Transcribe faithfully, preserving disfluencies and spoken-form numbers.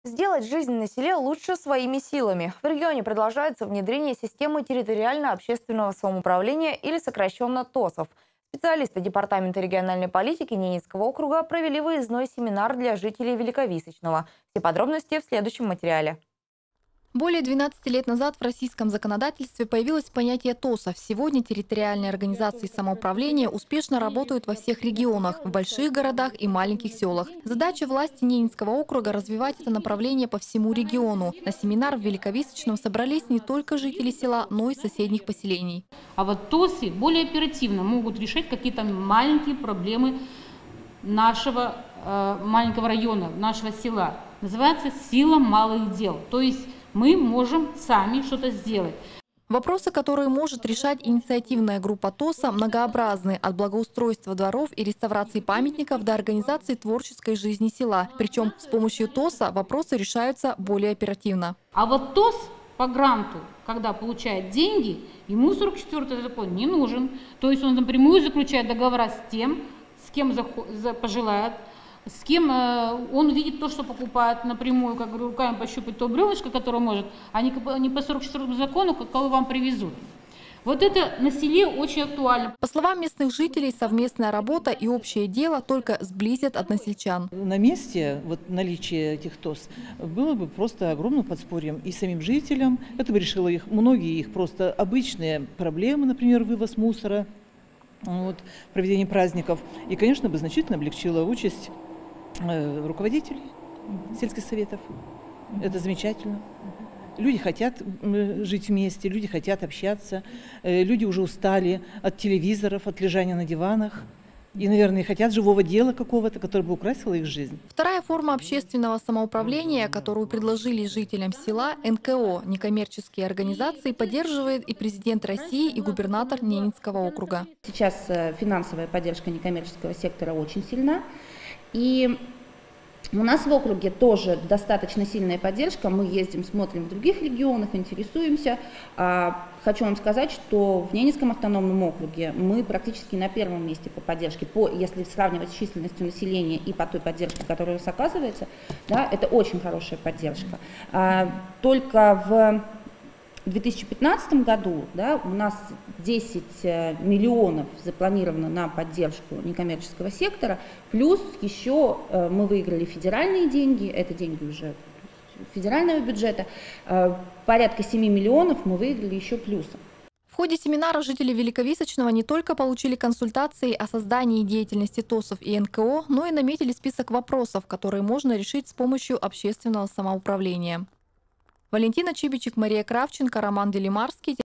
Сделать жизнь на селе лучше своими силами. В регионе продолжается внедрение системы территориально-общественного самоуправления или сокращенно ТОСов. Специалисты Департамента региональной политики Ненецкого округа провели выездной семинар для жителей Великовисочного. Все подробности в следующем материале. Более двенадцати лет назад в российском законодательстве появилось понятие ТОСов. Сегодня территориальные организации самоуправления успешно работают во всех регионах, в больших городах и маленьких селах. Задача власти Ненецкого округа – развивать это направление по всему региону. На семинар в Великовисочном собрались не только жители села, но и соседних поселений. А вот ТОСы более оперативно могут решать какие-то маленькие проблемы нашего э, маленького района, нашего села. Называется «Сила малых дел». То есть мы можем сами что-то сделать. Вопросы, которые может решать инициативная группа ТОСа, многообразны. От благоустройства дворов и реставрации памятников до организации творческой жизни села. Причем с помощью ТОСа вопросы решаются более оперативно. А вот ТОС по гранту, когда получает деньги, ему сорок четвёртый закон не нужен. То есть он напрямую заключает договора с тем, с кем пожелает, с кем он видит то, что покупает напрямую, как говорю, руками пощупать то бревнышко, которое может, а не по сорок четвёртому закону, какого вам привезут. Вот это на селе очень актуально. По словам местных жителей, совместная работа и общее дело только сблизят односельчан. На месте вот наличие этих ТОС было бы просто огромным подспорьем и самим жителям. Это бы решило их, многие их просто обычные проблемы, например, вывоз мусора, вот, проведение праздников. И, конечно, бы значительно облегчило участь руководителей сельских советов. Это замечательно. Люди хотят жить вместе, люди хотят общаться, люди уже устали от телевизоров, от лежания на диванах. И, наверное, хотят живого дела какого-то, которое бы украсило их жизнь. Вторая форма общественного самоуправления, которую предложили жителям села, эн ка о, некоммерческие организации, поддерживает и президент России, и губернатор Ненецкого округа. Сейчас финансовая поддержка некоммерческого сектора очень сильна. И у нас в округе тоже достаточно сильная поддержка. Мы ездим, смотрим в других регионах, интересуемся. Хочу вам сказать, что в Ненецком автономном округе мы практически на первом месте по поддержке, по, если сравнивать с численностью населения и по той поддержке, которая у нас оказывается, да, это очень хорошая поддержка. Только в В две тысячи пятнадцатом году, да, у нас десять миллионов запланировано на поддержку некоммерческого сектора, плюс еще э, мы выиграли федеральные деньги, это деньги уже федерального бюджета, э, порядка семи миллионов мы выиграли еще плюсом. В ходе семинара жители Великовисочного не только получили консультации о создании и деятельности ТОСов и эн ка о, но и наметили список вопросов, которые можно решить с помощью общественного самоуправления. Валентина Чибичек, Мария Кравченко, Роман Делимарский.